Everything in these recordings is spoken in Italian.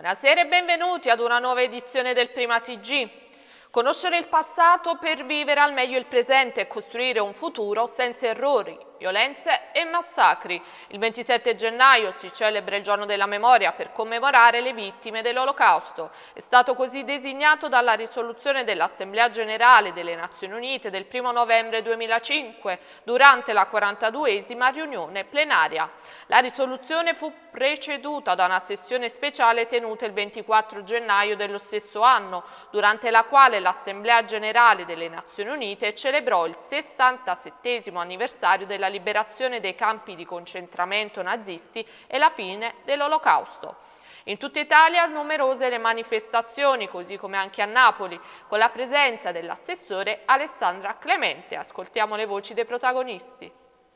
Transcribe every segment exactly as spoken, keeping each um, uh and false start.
Buonasera e benvenuti ad una nuova edizione del Prima T G. Conoscere il passato per vivere al meglio il presente e costruire un futuro senza errori, violenze e massacri. Il ventisette gennaio si celebra il Giorno della Memoria per commemorare le vittime dell'Olocausto. È stato così designato dalla risoluzione dell'Assemblea Generale delle Nazioni Unite del primo novembre duemilacinque durante la quarantaduesima riunione plenaria. La risoluzione fu preceduta da una sessione speciale tenuta il ventiquattro gennaio dello stesso anno, durante la quale l'Assemblea Generale delle Nazioni Unite celebrò il sessantasettesimo anniversario della liberazione dei campi di concentramento nazisti e la fine dell'Olocausto. In tutta Italia numerose le manifestazioni, così come anche a Napoli, con la presenza dell'assessore Alessandra Clemente. Ascoltiamo le voci dei protagonisti.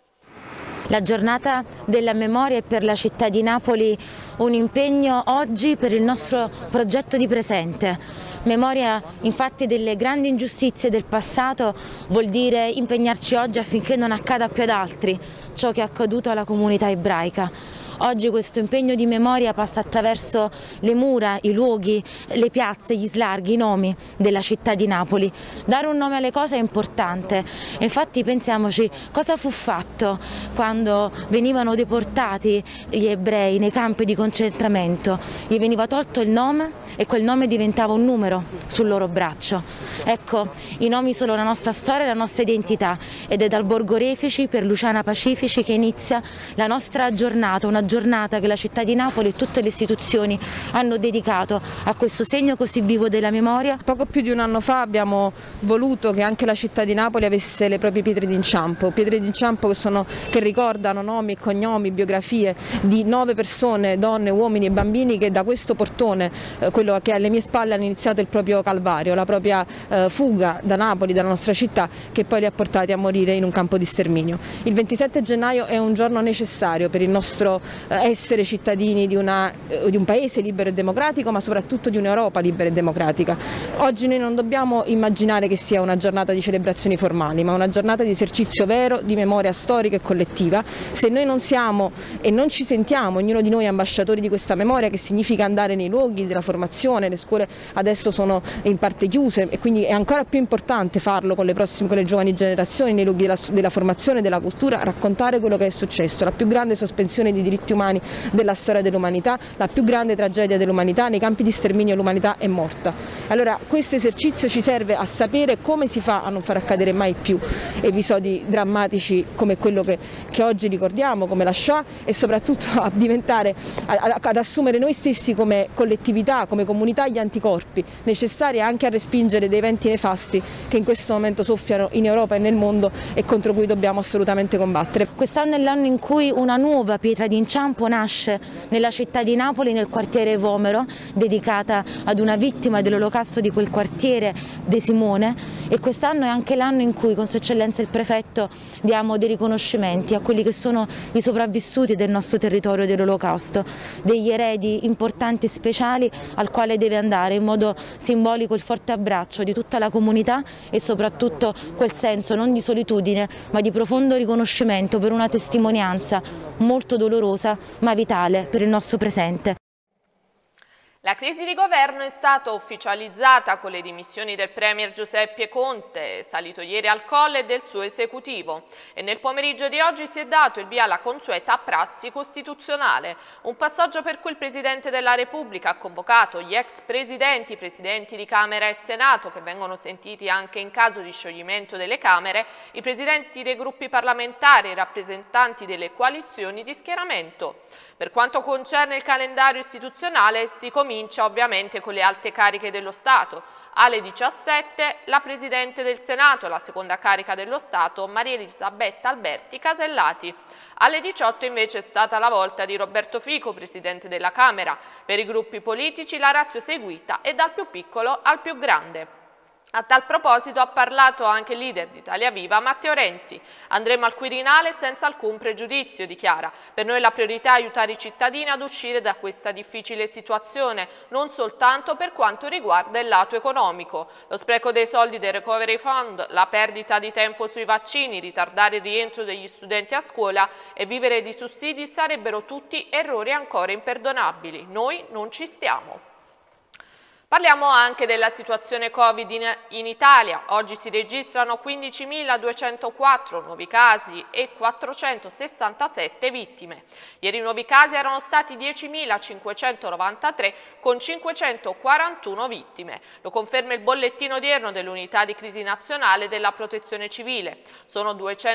La giornata della memoria è per la città di Napoli un impegno oggi per il nostro progetto di presente. Memoria infatti delle grandi ingiustizie del passato vuol dire impegnarci oggi affinché non accada più ad altri ciò che è accaduto alla comunità ebraica. Oggi questo impegno di memoria passa attraverso le mura, i luoghi, le piazze, gli slarghi, i nomi della città di Napoli. Dare un nome alle cose è importante, infatti pensiamoci cosa fu fatto quando venivano deportati gli ebrei nei campi di concentramento. Gli veniva tolto il nome e quel nome diventava un numero sul loro braccio. Ecco, i nomi sono la nostra storia e la nostra identità ed è dal Borgo Refici per Luciana Pacifici che inizia la nostra giornata, una giornata che la città di Napoli e tutte le istituzioni hanno dedicato a questo segno così vivo della memoria. Poco più di un anno fa abbiamo voluto che anche la città di Napoli avesse le proprie pietre d'inciampo, pietre d'inciampo che, sono, che ricordano nomi e cognomi, biografie di nove persone, donne, uomini e bambini che da questo portone, eh, quello che alle mie spalle, hanno iniziato il proprio calvario, la propria eh, fuga da Napoli, dalla nostra città, che poi li ha portati a morire in un campo di sterminio. Il ventisette gennaio è un giorno necessario per il nostro essere cittadini di, una, di un paese libero e democratico, ma soprattutto di un'Europa libera e democratica. Oggi noi non dobbiamo immaginare che sia una giornata di celebrazioni formali, ma una giornata di esercizio vero di memoria storica e collettiva. Se noi non siamo e non ci sentiamo, ognuno di noi, ambasciatori di questa memoria, che significa andare nei luoghi della formazione, le scuole adesso sono in parte chiuse e quindi è ancora più importante farlo con le, prossime, con le giovani generazioni, nei luoghi della, della formazione, della cultura, raccontare quello che è successo, la più grande sospensione di diritti umani della storia dell'umanità, la più grande tragedia dell'umanità. Nei campi di sterminio l'umanità è morta. Allora questo esercizio ci serve a sapere come si fa a non far accadere mai più episodi drammatici come quello che, che oggi ricordiamo, come la Shoah, e soprattutto a diventare, a, ad assumere noi stessi come collettività, come comunità, gli anticorpi necessari anche a respingere dei venti nefasti che in questo momento soffiano in Europa e nel mondo e contro cui dobbiamo assolutamente combattere. Quest'anno è l'anno in cui una nuova pietra d'inciampo nasce nella città di Napoli, nel quartiere Vomero, dedicata ad una vittima dell'Olocausto di quel quartiere, De Simone, e quest'anno è anche l'anno in cui con Sua Eccellenza il Prefetto diamo dei riconoscimenti a quelli che sono i sopravvissuti del nostro territorio dell'Olocausto, degli eredi importanti e speciali al quale deve andare in modo simbolico il forte abbraccio di tutta la comunità e soprattutto quel senso non di solitudine ma di profondo riconoscimento per una testimonianza molto dolorosa ma vitale per il nostro presente. La crisi di governo è stata ufficializzata con le dimissioni del premier Giuseppe Conte, salito ieri al Colle, e del suo esecutivo, e nel pomeriggio di oggi si è dato il via alla consueta prassi costituzionale, un passaggio per cui il Presidente della Repubblica ha convocato gli ex presidenti, presidenti di Camera e Senato, che vengono sentiti anche in caso di scioglimento delle Camere, i presidenti dei gruppi parlamentari e i rappresentanti delle coalizioni di schieramento. Per quanto concerne il calendario istituzionale, si comincia ovviamente con le alte cariche dello Stato. Alle diciassette la Presidente del Senato e la seconda carica dello Stato, Maria Elisabetta Alberti Casellati. Alle diciotto invece è stata la volta di Roberto Fico, Presidente della Camera. Per i gruppi politici la ratio seguita è dal più piccolo al più grande. A tal proposito ha parlato anche il leader di Italia Viva, Matteo Renzi. Andremo al Quirinale senza alcun pregiudizio, dichiara. Per noi la priorità è aiutare i cittadini ad uscire da questa difficile situazione, non soltanto per quanto riguarda il lato economico. Lo spreco dei soldi del Recovery Fund, la perdita di tempo sui vaccini, ritardare il rientro degli studenti a scuola e vivere di sussidi sarebbero tutti errori ancora imperdonabili. Noi non ci stiamo. Parliamo anche della situazione Covid in, in Italia. Oggi si registrano quindicimiladuecentoquattro nuovi casi e quattrocentosessantasette vittime. Ieri i nuovi casi erano stati diecimilacinquecentonovantatré con cinquecentoquarantuno vittime. Lo conferma il bollettino odierno dell'Unità di Crisi Nazionale della Protezione Civile. Sono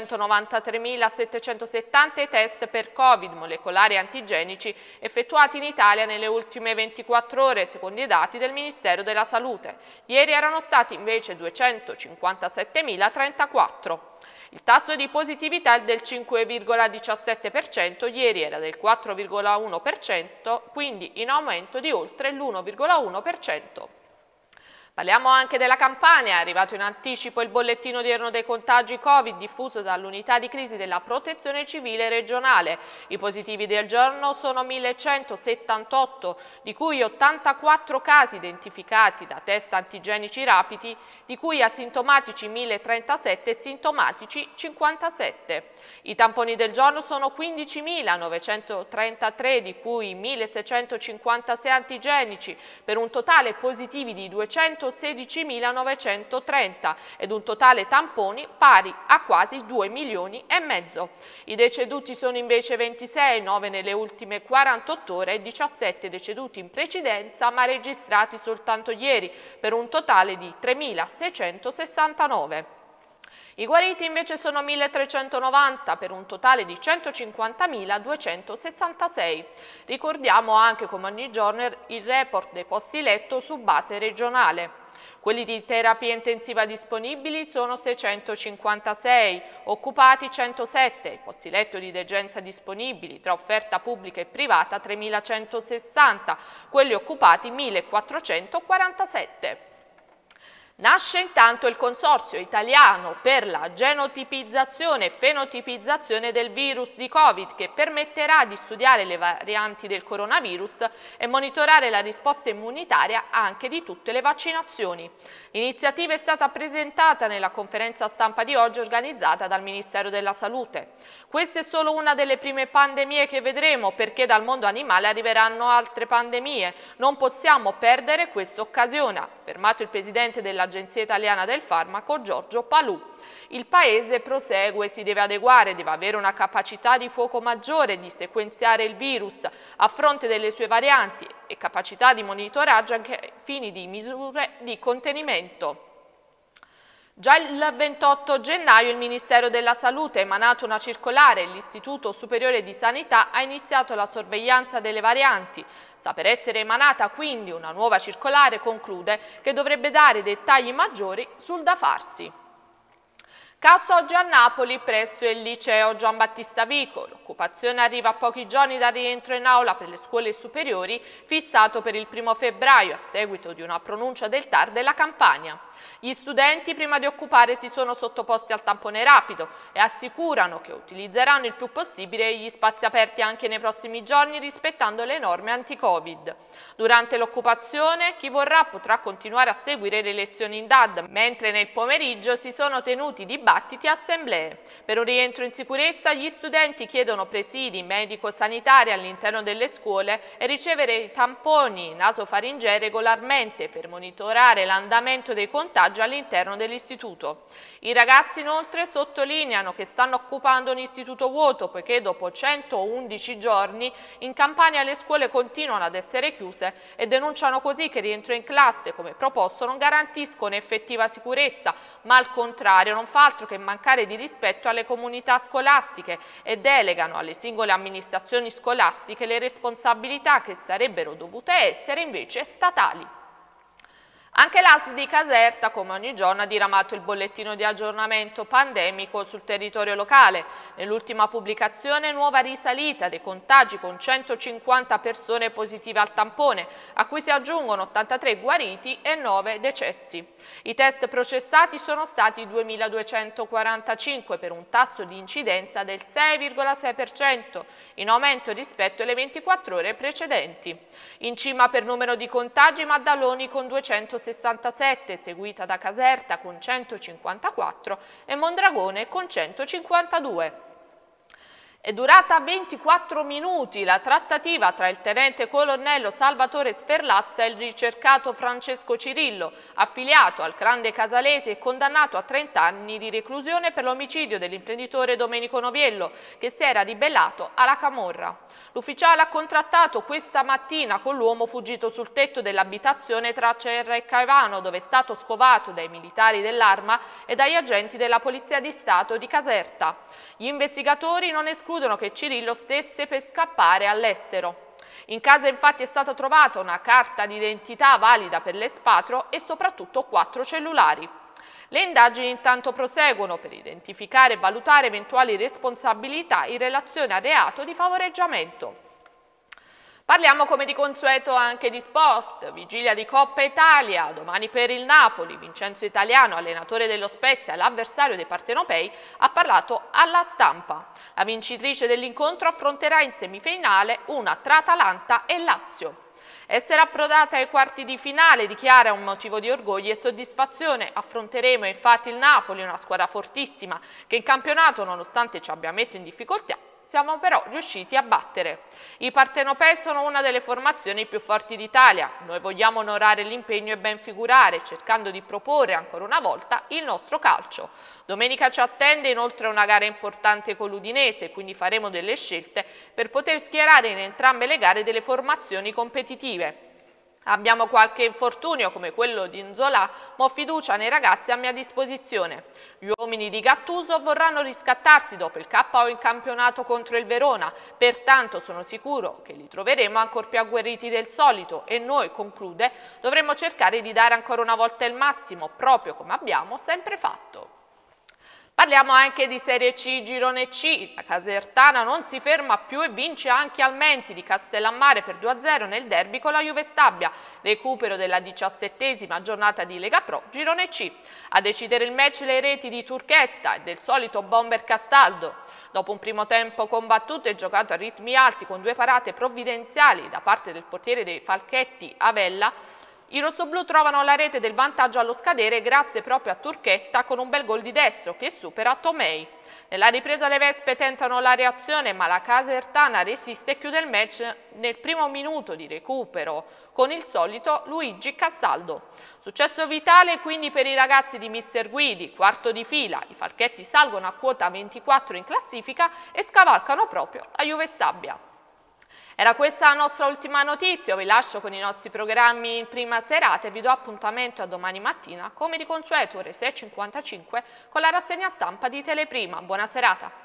duecentonovantatremilasettecentosettanta i test per Covid molecolari antigenici effettuati in Italia nelle ultime ventiquattro ore, secondo i dati del Ministero della Salute. Ieri erano stati invece duecentocinquantasettemilatrentaquattro. Il tasso di positività è del cinque virgola diciassette per cento, ieri era del quattro virgola uno per cento, quindi in aumento di oltre l'uno virgola uno per cento. Parliamo anche della Campania. È arrivato in anticipo il bollettino odierno dei contagi Covid diffuso dall'Unità di Crisi della Protezione Civile regionale. I positivi del giorno sono millecentosettantotto, di cui ottantaquattro casi identificati da test antigenici rapidi, di cui asintomatici milletrentasette e sintomatici cinquantasette. I tamponi del giorno sono quindicimilanovecentotrentatré, di cui milleseicentocinquantasei antigenici, per un totale positivi di duecentosedicimilanovecentotrenta ed un totale tamponi pari a quasi due milioni e mezzo. I deceduti sono invece ventisei, nove nelle ultime quarantotto ore e diciassette deceduti in precedenza ma registrati soltanto ieri, per un totale di tremilaseicentosessantanove. I guariti invece sono milletrecentonovanta per un totale di centocinquantamiladuecentosessantasei. Ricordiamo anche come ogni giorno il report dei posti letto su base regionale. Quelli di terapia intensiva disponibili sono seicentocinquantasei, occupati centosette, i posti letto di degenza disponibili tra offerta pubblica e privata tremilacentosessanta, quelli occupati millequattrocentoquarantasette. Nasce intanto il Consorzio Italiano per la genotipizzazione e fenotipizzazione del virus di Covid, che permetterà di studiare le varianti del coronavirus e monitorare la risposta immunitaria anche di tutte le vaccinazioni. L'iniziativa è stata presentata nella conferenza stampa di oggi organizzata dal Ministero della Salute. Questa è solo una delle prime pandemie che vedremo, perché dal mondo animale arriveranno altre pandemie. Non possiamo perdere questa occasione, ha affermato il presidente della Agenzia Italiana del Farmaco Giorgio Palù. Il Paese prosegue, si deve adeguare, deve avere una capacità di fuoco maggiore di sequenziare il virus a fronte delle sue varianti e capacità di monitoraggio anche ai fini di misure di contenimento. Già il ventotto gennaio il Ministero della Salute ha emanato una circolare e l'Istituto Superiore di Sanità ha iniziato la sorveglianza delle varianti. Sta per essere emanata quindi una nuova circolare, conclude, che dovrebbe dare dettagli maggiori sul da farsi. Caos oggi a Napoli presso il liceo Gian Battista Vico. L'occupazione arriva a pochi giorni dal rientro in aula per le scuole superiori fissato per il primo febbraio a seguito di una pronuncia del T A R della Campania. Gli studenti prima di occupare si sono sottoposti al tampone rapido e assicurano che utilizzeranno il più possibile gli spazi aperti anche nei prossimi giorni rispettando le norme anti-Covid. Durante l'occupazione chi vorrà potrà continuare a seguire le lezioni in D A D, mentre nel pomeriggio si sono tenuti dibattiti e assemblee. Per un rientro in sicurezza gli studenti chiedono presidi medico-sanitari all'interno delle scuole e ricevere i tamponi nasofaringei regolarmente per monitorare l'andamento dei contagi all'interno dell'istituto. I ragazzi inoltre sottolineano che stanno occupando un istituto vuoto poiché dopo centoundici giorni in Campania le scuole continuano ad essere chiuse e denunciano così che il rientro in classe come proposto non garantiscono effettiva sicurezza, ma al contrario non fa altro che mancare di rispetto alle comunità scolastiche e delegano alle singole amministrazioni scolastiche le responsabilità che sarebbero dovute essere invece statali. Anche l'A S L di Caserta, come ogni giorno, ha diramato il bollettino di aggiornamento pandemico sul territorio locale. Nell'ultima pubblicazione, nuova risalita dei contagi con centocinquanta persone positive al tampone, a cui si aggiungono ottantatré guariti e nove decessi. I test processati sono stati duemiladuecentoquarantacinque per un tasso di incidenza del sei virgola sei per cento, in aumento rispetto alle ventiquattro ore precedenti. In cima per numero di contagi Maddaloni con duecentosessantasette, seguita da Caserta con centocinquantaquattro e Mondragone con centocinquantadue. È durata ventiquattro minuti la trattativa tra il tenente colonnello Salvatore Sferlazza e il ricercato Francesco Cirillo, affiliato al clan dei Casalesi e condannato a trenta anni di reclusione per l'omicidio dell'imprenditore Domenico Noviello, che si era ribellato alla camorra. L'ufficiale ha contrattato questa mattina con l'uomo fuggito sul tetto dell'abitazione tra Acerra e Caivano, dove è stato scovato dai militari dell'Arma e dagli agenti della Polizia di Stato di Caserta. Gli investigatori non escludono che Cirillo stesse per scappare all'estero. In casa infatti è stata trovata una carta d'identità valida per l'espatrio e soprattutto quattro cellulari. Le indagini intanto proseguono per identificare e valutare eventuali responsabilità in relazione al reato di favoreggiamento. Parliamo come di consueto anche di sport, vigilia di Coppa Italia, domani per il Napoli. Vincenzo Italiano, allenatore dello Spezia, l'avversario dei partenopei, ha parlato alla stampa. La vincitrice dell'incontro affronterà in semifinale una tra Atalanta e Lazio. Essere approdata ai quarti di finale dichiara un motivo di orgoglio e soddisfazione. Affronteremo infatti il Napoli, una squadra fortissima che in campionato, nonostante ci abbia messo in difficoltà, siamo però riusciti a battere. I partenopei sono una delle formazioni più forti d'Italia. Noi vogliamo onorare l'impegno e ben figurare, cercando di proporre ancora una volta il nostro calcio. Domenica ci attende inoltre una gara importante con l'Udinese, quindi faremo delle scelte per poter schierare in entrambe le gare delle formazioni competitive. Abbiamo qualche infortunio come quello di Nzola, ma ho fiducia nei ragazzi a mia disposizione. Gli uomini di Gattuso vorranno riscattarsi dopo il K O in campionato contro il Verona, pertanto sono sicuro che li troveremo ancora più agguerriti del solito e noi, conclude, dovremo cercare di dare ancora una volta il massimo, proprio come abbiamo sempre fatto. Parliamo anche di Serie C, Girone C. La Casertana non si ferma più e vince anche al Menti di Castellammare per due a zero nel derby con la Juve Stabia. Recupero della diciassettesima giornata di Lega Pro, Girone C. A decidere il match le reti di Turchetta e del solito bomber Castaldo. Dopo un primo tempo combattuto e giocato a ritmi alti con due parate provvidenziali da parte del portiere dei Falchetti Avella, i rossoblù trovano la rete del vantaggio allo scadere grazie proprio a Turchetta con un bel gol di destro che supera Tomei. Nella ripresa le Vespe tentano la reazione ma la Casertana resiste e chiude il match nel primo minuto di recupero con il solito Luigi Castaldo. Successo vitale quindi per i ragazzi di mister Guidi, quarto di fila. I Falchetti salgono a quota ventiquattro in classifica e scavalcano proprio la Juve Stabia. Era questa la nostra ultima notizia, vi lascio con i nostri programmi in prima serata e vi do appuntamento a domani mattina, come di consueto ore sei e cinquantacinque, con la rassegna stampa di Teleprima. Buona serata!